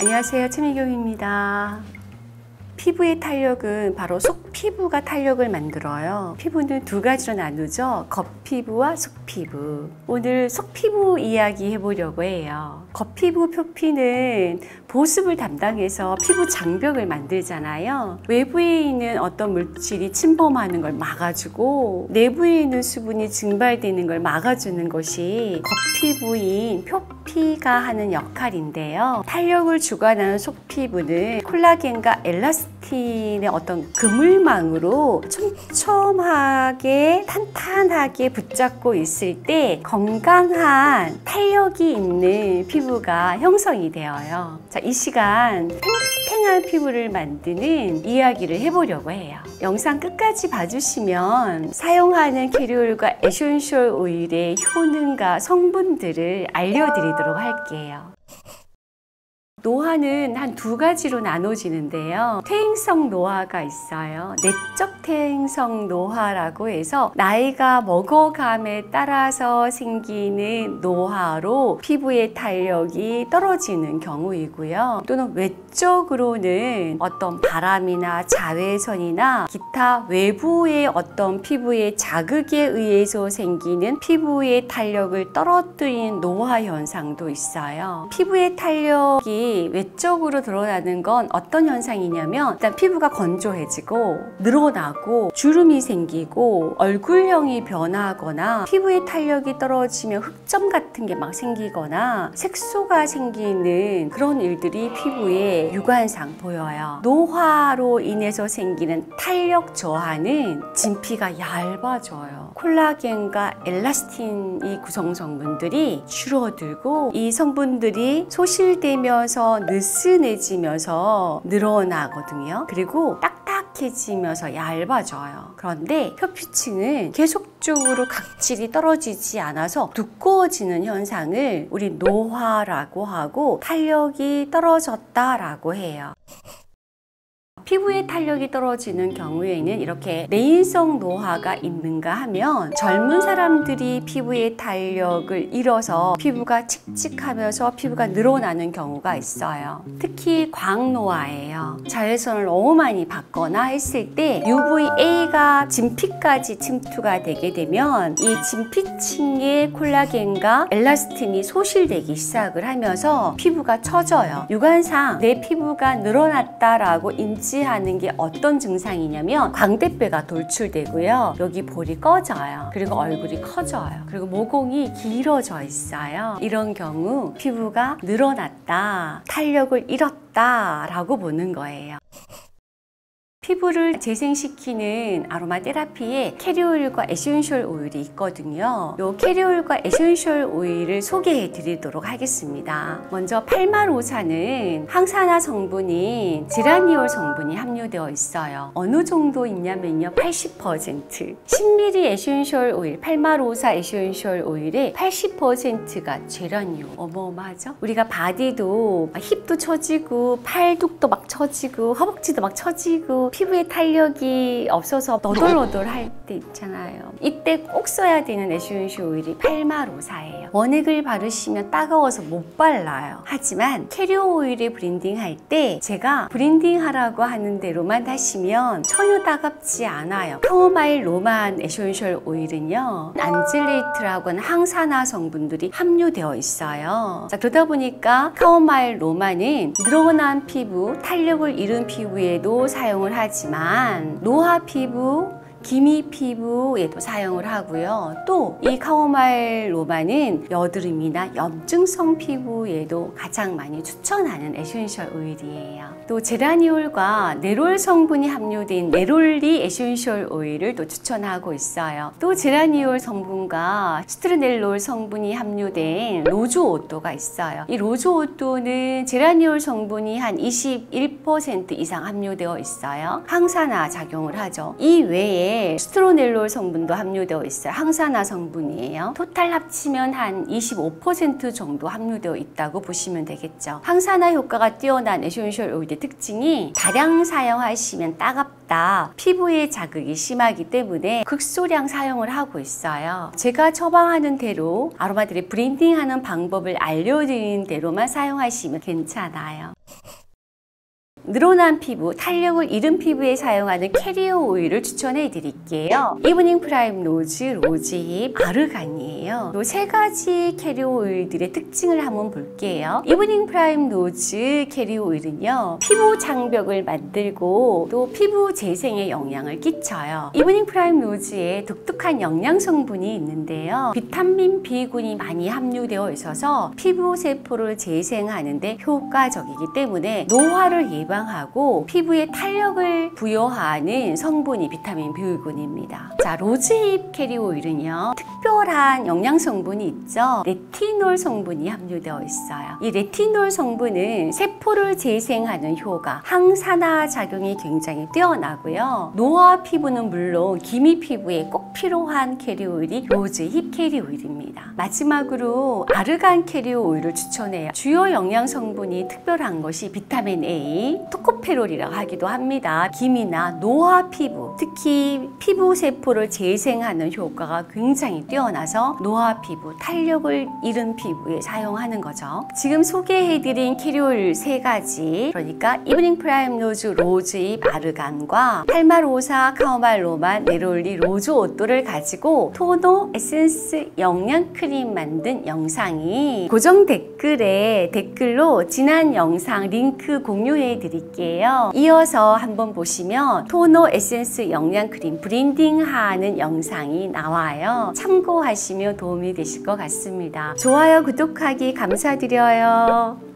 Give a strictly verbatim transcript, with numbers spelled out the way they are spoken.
안녕하세요, 최미경입니다. 피부의 탄력은 바로 속피부가 탄력을 만들어요. 피부는 두 가지로 나누죠. 겉피부와 속피부. 오늘 속피부 이야기 해보려고 해요. 겉피부 표피는 보습을 담당해서 피부 장벽을 만들잖아요. 외부에 있는 어떤 물질이 침범하는 걸 막아주고 내부에 있는 수분이 증발되는 걸 막아주는 것이 겉피부인 표피가 하는 역할인데요. 탄력을 주관하는 속피부는 콜라겐과 엘라스틴의 어떤 그물망으로 촘촘하게 탄탄하게 붙잡고 있을 때 건강한 탄력이 있는 피부가 형성이 되어요. 자, 이 시간 탱탱한 피부를 만드는 이야기를 해보려고 해요. 영상 끝까지 봐주시면 사용하는 캐리올과 에센셜 오일의 효능과 성분들을 알려드리도록 할게요. 노화는 한 두 가지로 나눠지는데요. 퇴행성 노화가 있어요. 내적 퇴행성 노화라고 해서 나이가 먹어감에 따라서 생기는 노화로 피부의 탄력이 떨어지는 경우이고요. 또는 외적으로는 어떤 바람이나 자외선이나 기타 외부의 어떤 피부의 자극에 의해서 생기는 피부의 탄력을 떨어뜨리는 노화 현상도 있어요. 피부의 탄력이 외적으로 드러나는 건 어떤 현상이냐면 일단 피부가 건조해지고 늘어나고 주름이 생기고 얼굴형이 변화하거나 피부의 탄력이 떨어지면 흑점 같은 게 막 생기거나 색소가 생기는 그런 일들이 피부에 유관상 보여요. 노화로 인해서 생기는 탄력 저하는 진피가 얇아져요. 콜라겐과 엘라스틴 이 구성 성분들이 줄어들고 이 성분들이 소실되면서 느슨해지면서 늘어나거든요. 그리고 딱딱해지면서 얇아져요. 그런데 표피층은 계속적으로 각질이 떨어지지 않아서 두꺼워지는 현상을 우리 노화라고 하고 탄력이 떨어졌다라고 해요. 피부의 탄력이 떨어지는 경우에는 이렇게 내인성 노화가 있는가 하면 젊은 사람들이 피부의 탄력을 잃어서 피부가 칙칙하면서 피부가 늘어나는 경우가 있어요. 특히 광노화예요. 자외선을 너무 많이 받거나 했을 때 유브이에이가 진피까지 침투가 되게 되면 이 진피층의 콜라겐과 엘라스틴이 소실되기 시작을 하면서 피부가 처져요. 육안상 내 피부가 늘어났다라고 인지 하는 게 어떤 증상이냐면 광대뼈가 돌출되고요. 여기 볼이 꺼져요. 그리고 얼굴이 커져요. 그리고 모공이 길어져 있어요. 이런 경우 피부가 늘어났다, 탄력을 잃었다 라고 보는 거예요. 피부를 재생시키는 아로마 테라피에 캐리올과 에센셜 오일이 있거든요. 이 캐리올과 에센셜 오일을 소개해 드리도록 하겠습니다. 먼저 팔마로사는 항산화 성분인 지라니올 성분이 함유되어 있어요. 어느 정도 있냐면요, 팔십 퍼센트. 십 밀리리터 에센셜 오일, 팔마로사 에센셜 오일의 팔십 퍼센트가 제라니올. 어마어마하죠? 우리가 바디도 힙도 처지고 팔뚝도 막 처지고 허벅지도 막 처지고 피부에 탄력이 없어서 너덜너덜 할 때 있잖아요. 이때 꼭 써야 되는 에센셜 오일이 팔마로사예요. 원액을 바르시면 따가워서 못 발라요. 하지만 캐리오 오일을 브랜딩 할 때 제가 브랜딩 하라고 하는 대로만 하시면 전혀 따갑지 않아요. 카모마일 로만 에센셜 오일은요, 안젤레이트라고 하는 항산화 성분들이 함유되어 있어요. 자, 그러다 보니까 카모마일 로만은 늘어난 피부, 탄력을 잃은 피부에도 사용을 하죠. 하지만 노화 피부, 기미 피부에도 사용을 하고요. 또 이 카모마일 로만은 여드름이나 염증성 피부에도 가장 많이 추천하는 에센셜 오일이에요. 또 제라니올과 네롤 성분이 함유된 네롤리 에센셜 오일을 또 추천하고 있어요. 또 제라니올 성분과 시트르넬롤 성분이 함유된 로즈오토가 있어요. 이 로즈오토는 제라니올 성분이 한 이십일 퍼센트 이상 함유되어 있어요. 항산화 작용을 하죠. 이 외에 피부에 스트로넬롤 성분도 함유되어 있어요. 항산화 성분이에요. 토탈 합치면 한 이십오 퍼센트 정도 함유되어 있다고 보시면 되겠죠. 항산화 효과가 뛰어난 에센셜 오일의 특징이 다량 사용하시면 따갑다, 피부에 자극이 심하기 때문에 극소량 사용을 하고 있어요. 제가 처방하는 대로 아로마들이 브랜딩하는 방법을 알려드리는 대로만 사용하시면 괜찮아요. 늘어난 피부, 탄력을 잃은 피부에 사용하는 캐리어 오일을 추천해 드릴게요. 이브닝 프라임 로즈, 로즈힙, 아르간이에요. 이 세 가지 캐리어 오일들의 특징을 한번 볼게요. 이브닝 프라임 로즈 캐리어 오일은요, 피부 장벽을 만들고 또 피부 재생에 영향을 끼쳐요. 이브닝 프라임 로즈에 독특한 영양 성분이 있는데요, 비타민 B군이 많이 함유되어 있어서 피부 세포를 재생하는 데 효과적이기 때문에 노화를 예방 하고 피부에 탄력을 부여하는 성분이 비타민 B군입니다. 자, 로즈힙 캐리어 오일은요, 특별한 영양 성분이 있죠. 레티놀 성분이 함유되어 있어요. 이 레티놀 성분은 세포를 재생하는 효과, 항산화 작용이 굉장히 뛰어나고요. 노화 피부는 물론 기미 피부에 꼭 필요한 캐리어 오일이 로즈힙 캐리어 오일입니다. 마지막으로 아르간 캐리어 오일을 추천해요. 주요 영양 성분이 특별한 것이 비타민 A, 토코페롤이라고 하기도 합니다. 기미나 노화 피부, 특히 피부 세포를 재생하는 효과가 굉장히 뛰어나서 노화 피부, 탄력을 잃은 피부에 사용하는 거죠. 지금 소개해드린 캐리어 오일 세 가지, 그러니까 이브닝 프라임 로즈, 로즈잎, 아르간과 팔마로사, 카오말 로만, 네롤리, 로즈 오또를 가지고 토너, 에센스, 영양크림 만든 영상이 고정 댓글에 댓글로 지난 영상 링크 공유해 드릴게요. 이어서 한번 보시면 토너, 에센스, 영양크림 브랜딩하는 영상이 나와요. 참고하시면 도움이 되실 것 같습니다. 좋아요, 구독하기 감사드려요.